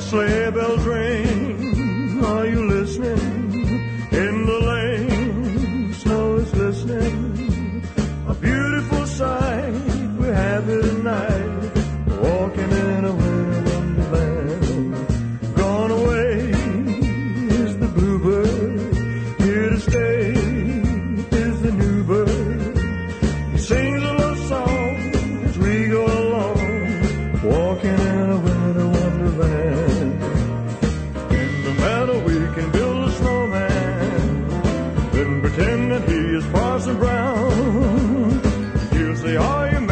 sleigh bells ring, are you listening? In the lane, snow is glistening. A beautiful sight, we have it tonight, walking in a winter wonderland. Gone away is the bluebird, here to stay is the new bird. He sings a love song as we go along, walking in a winter wonderland. In the meadow we can build a snowman, then pretend that he is Parson Brown. He'll say, "Are you